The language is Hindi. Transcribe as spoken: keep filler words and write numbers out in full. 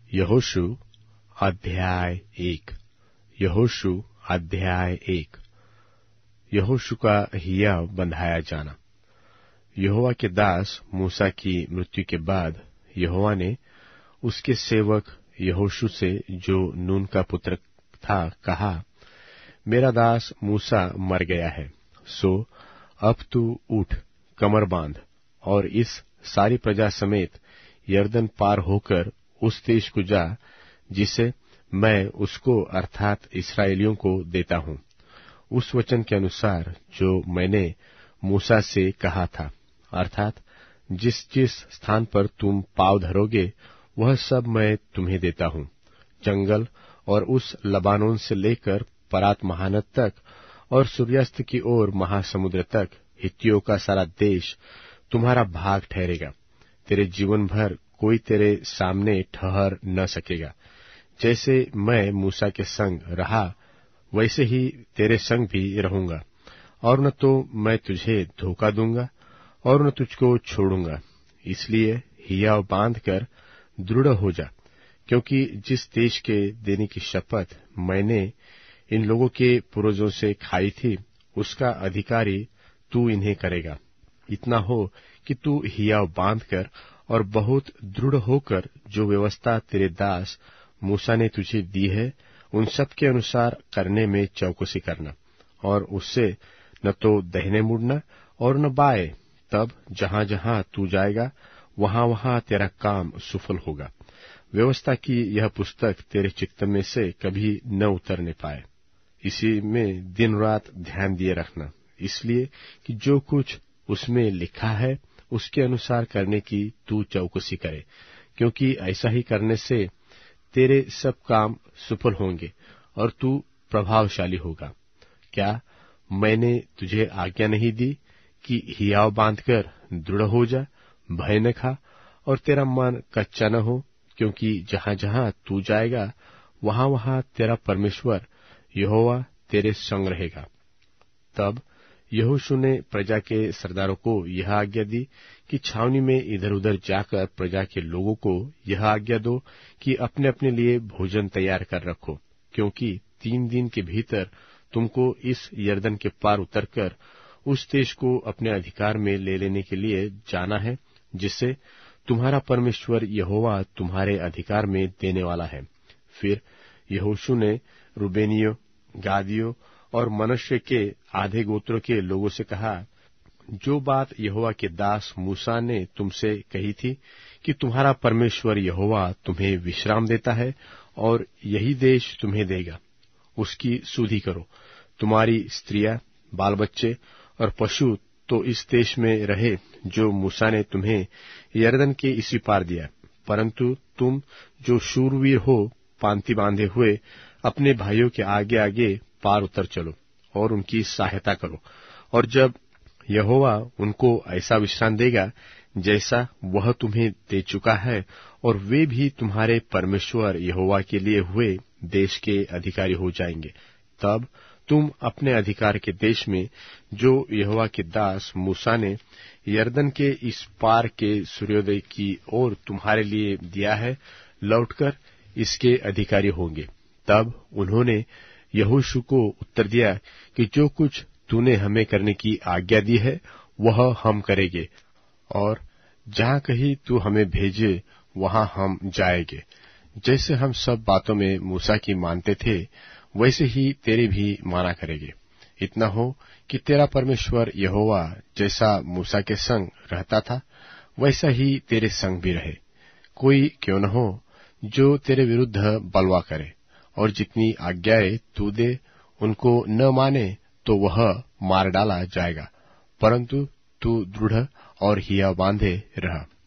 यहोशू अध्याय एक। यहोशू अध्याय एक। यहोशू का हियाव बंधाया जाना। यहोवा के दास मूसा की मृत्यु के बाद यहोवा ने उसके सेवक यहोशू से, जो नून का पुत्र था, कहा, मेरा दास मूसा मर गया है, सो अब तू उठ, कमर बांध और इस सारी प्रजा समेत यरदन पार होकर उस देश को जा जिसे मैं उसको अर्थात इस्राएलियों को देता हूं, उस वचन के अनुसार जो मैंने मूसा से कहा था, अर्थात जिस जिस स्थान पर तुम पाँव धरोगे वह सब मैं तुम्हें देता हूं। जंगल और उस लबानोन से लेकर परात महानद तक और सूर्यास्त की ओर महासमुद्र तक हित्तियों का सारा देश तुम्हारा भाग ठहरेगा। तेरे जीवन भर कोई तेरे सामने ठहर न सकेगा। जैसे मैं मूसा के संग रहा वैसे ही तेरे संग भी रहूंगा, और न तो मैं तुझे धोखा दूंगा और न तुझको छोड़ूंगा। इसलिए हियाव बांधकर दृढ़ हो जा, क्योंकि जिस देश के देने की शपथ मैंने इन लोगों के पूर्वजों से खाई थी, उसका अधिकारी तू इन्हें करेगा। इतना हो कि तू हियाव बांधकर और बहुत दृढ़ होकर जो व्यवस्था तेरे दास मूसा ने तुझे दी है, उन सब के अनुसार करने में चौकसी करना, और उससे न तो दाहिने मुड़ना और न बाएं। तब जहां जहां तू जाएगा वहां वहां तेरा काम सफल होगा। व्यवस्था की यह पुस्तक तेरे चित्त में से कभी न उतरने पाए। इसी में दिन रात ध्यान दिए रखना, इसलिए कि जो कुछ उसमें लिखा है उसके अनुसार करने की तू चौकसी करे, क्योंकि ऐसा ही करने से तेरे सब काम सफल होंगे और तू प्रभावशाली होगा। क्या मैंने तुझे आज्ञा नहीं दी कि हियाव बांधकर दृढ़ हो जा, भय न खा और तेरा मन कच्चा न हो, क्योंकि जहां जहां तू जाएगा वहां वहां तेरा परमेश्वर यहोवा तेरे संग रहेगा। तब यहोशू ने प्रजा के सरदारों को यह आज्ञा दी कि छावनी में इधर उधर जाकर प्रजा के लोगों को यह आज्ञा दो कि अपने अपने लिए भोजन तैयार कर रखो, क्योंकि तीन दिन के भीतर तुमको इस यरदन के पार उतरकर उस देश को अपने अधिकार में ले लेने के लिए जाना है, जिसे तुम्हारा परमेश्वर यहोवा तुम्हारे अधिकार में देने वाला है। फिर यहोशू ने रूबेनियों, गादियों और मनुष्य के आधे गोत्रों के लोगों से कहा, जो बात यहोवा के दास मूसा ने तुमसे कही थी कि तुम्हारा परमेश्वर यहोवा तुम्हें विश्राम देता है और यही देश तुम्हें देगा, उसकी सुधि करो। तुम्हारी स्त्रियां, बाल बच्चे और पशु तो इस देश में रहे जो मूसा ने तुम्हें यरदन के इसी पार दिया, परंतु तुम जो शूरवीर हो, पांति बांधे हुए अपने भाइयों के आगे आगे पार उतर चलो और उनकी सहायता करो। और जब यहोवा उनको ऐसा विश्राम देगा जैसा वह तुम्हें दे चुका है, और वे भी तुम्हारे परमेश्वर यहोवा के लिए हुए देश के अधिकारी हो जाएंगे, तब तुम अपने अधिकार के देश में, जो यहोवा के दास मूसा ने यरदन के इस पार के सूर्योदय की ओर तुम्हारे लिए दिया है, लौटकर इसके अधिकारी होंगे। तब उन्होंने यहोशू को उत्तर दिया कि जो कुछ तूने हमें करने की आज्ञा दी है वह हम करेंगे, और जहां कहीं तू हमें भेजे वहां हम जाएंगे। जैसे हम सब बातों में मूसा की मानते थे वैसे ही तेरे भी माना करेंगे। इतना हो कि तेरा परमेश्वर यहोवा जैसा मूसा के संग रहता था वैसा ही तेरे संग भी रहे। कोई क्यों न हो जो तेरे विरुद्ध बलवा करे, और जितनी आज्ञाएं तू दे उनको न माने तो वह मार डाला जाएगा, परंतु तू दृढ़ और हिया बांधे रह।